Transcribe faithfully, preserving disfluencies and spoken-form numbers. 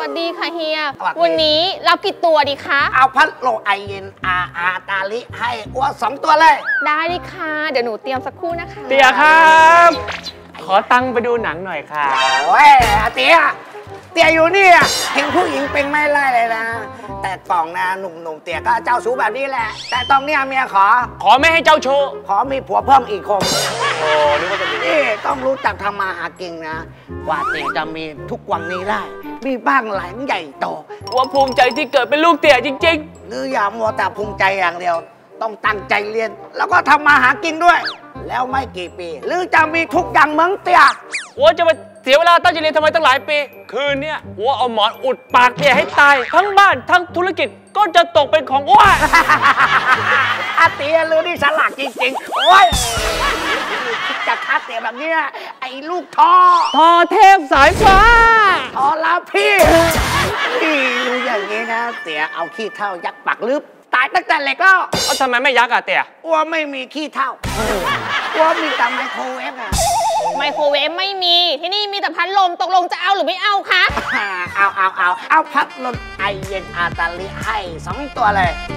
วัสดีค่ะเฮียวันนี้รับกี่ตัวดีคะเอาพัดลมไอเย็นอาอาตาลิให้อ้วนสองตัวเลยได้ดิค่ะเดี๋ยวหนูเตรียมสักครู่นะคะเตี๋ยครับขอตังค์ไปดูหนังหน่อยค่ะโอ้ยเตี๋ยเตี๋ยอยู่นี่เห็นผู้หญิงเป็นไม่ไล่เลยนะแต่กล่องนะหนุ่มๆเตี๋ยก็เจ้าชู้แบบนี้แหละแต่ตอนนี้เมียขอขอไม่ให้เจ้าชู้ขอมีผัวเพิ่มอีกคนโอ้นึกว่าจะมีนี่ต้องรู้จักทำมาหากินนะกว่าเตี๋ยจะมีทุกวันนี้ได้มีบ้างหลังใหญ่โตว่าภูมิใจที่เกิดเป็นลูกเตี๋ยจริงๆหรืออย่ามัวแต่ภูมิใจอย่างเดียวต้องตั้งใจเรียนแล้วก็ทำมาหากินด้วยแล้วไม่กี่ปีหรือจะมีทุกอย่างเหมือนเตี๋ยว่าจะไปเสียเวลาตั้งใจเรียนทำไมตั้งหลายปีคืนนี้ว่าเอาหมอนอุดปากเตี๋ยให้ตายทั้งบ้านทั้งธุรกิจก็จะตกเป็นของอ้วนอาเตี๋ยหรือนี่ฉลาดจริงๆโอ้ยจะคัดเตี๋ยแบบนี้ไอ้ลูกท่อท่อเทพสายฟ้าท่อละพี่พี่รู้อย่างนี้นะเตี๋ยเอาขี้เท่ายักปากลึบตายตั้งแต่เล็กแล้วเอาทำไมไม่ยักอะเตี๋ยอ้วไม่มีขี้เท่าอ้วมีแต่ไมโครเวฟอะไมโครเวฟไม่มีที่นี่มีแต่พัดลมตกลงจะเอาหรือไม่เอาคะเอาเอาเอาเอาพัดลมไอเย็นอาตาลิให้สองตัวเลย